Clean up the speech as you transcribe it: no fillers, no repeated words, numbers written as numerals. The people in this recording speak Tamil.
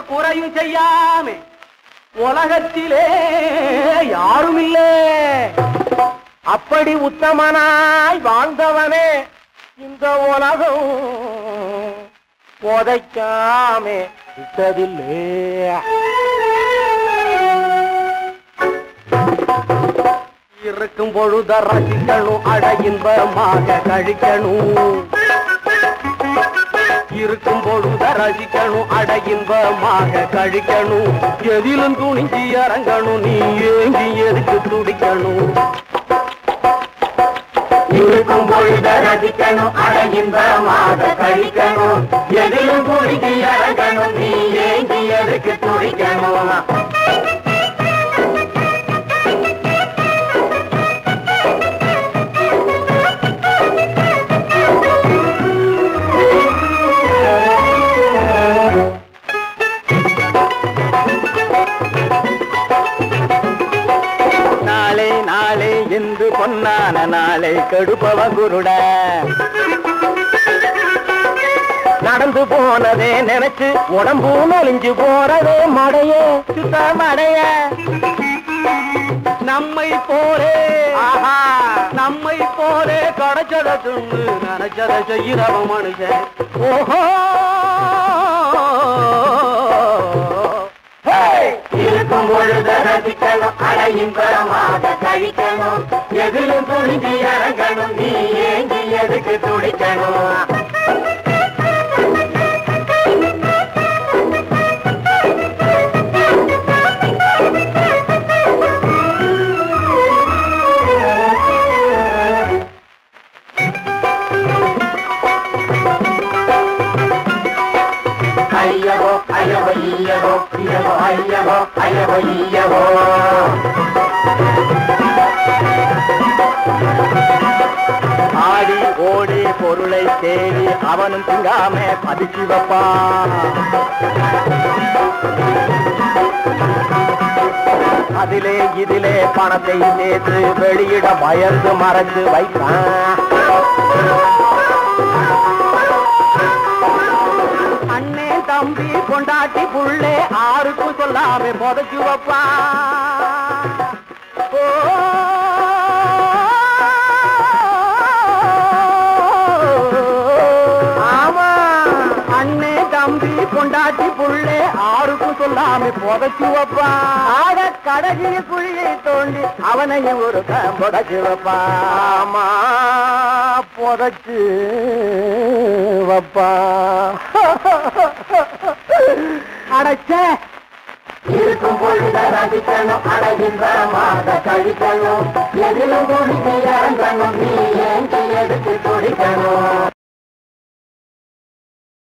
குறையும் செய்யாமே உலகத்திலே யாரும் இல்லை. அப்படி உத்தமனாய் வாழ்ந்தவனே இந்த உலகம் புதைக்காமே விட்டதில்லை. இருக்கும் பொழுத ரசிக்கணும், அட இன்பமாக கழிக்கணும். இருக்கும் பொழுத ரசிக்கணும், அட இன்பமாக கழிக்கணும். எதிலும் துணிஞ்சி இறங்கணும், நீ ஏங்கி எதுக்கு துடிக்கணும். இருக்கும் பொழுத ரசிக்கணும், அட இன்பமாக கழிக்கணும். எதிலும் துணிஞ்சி இறங்கணும், நீ ஏங்கி எதுக்கு துடிக்கணும். என்று பொன்னான நாளை கெடுப்பவ குருட. நடந்து போனதே நினைச்சு உடம்பு நெளிஞ்சு போறதே மடைய சுத்த மடைய. நம்மை போலே ஆஹா நம்மை போலே கிடைச்சத துண்டு நினைச்சத செய்யறவ மனுஷன். ஓஹோ இருக்கும் பொழுத ரசிக்கணும், அட இன்பமாக கழிக்கணும். எதிலும் துணிஞ்சு இறங்கணும், நீ ஏங்கி எதுக்கு துடிக்கணும். ஐயவோ ஐயவோ ஐயவோ ஐயவோ ஐயவோ ஐயவோ ஐயவோ. ஆடி ஓடி பொருளை தேடி அவனும் திங்காம பதிச்சு வைப்பான். அதிலே இதிலே பணத்தை சேர்த்து வெளியிட பயந்து மறைச்சு வைப்பான். அண்ணே தம்பி கொண்டாட்டி புள்ளே ஆருக்கும் சொல்லாம புதைச்சு வைப்பா. ஆமா அண்ணே தம்பி கொண்டாட்டி புள்ளே ஆருக்கும் சொல்லாம புதைச்சு வைப்பா. ஆக கடைசிய குழியை தோண்டி அவனையும் ஒரு புதைச்சு வைப்பா. ஆமா புதைச்சு வைப்பா. அடைச்ச இருக்கும் பொழுத ரசிக்கணும், அட இன்பமாக கழிக்கணும். எதிலும் துணிக்கு இறங்கணும், நீ ஏங்கி எதுக்கு துடிக்கணும்.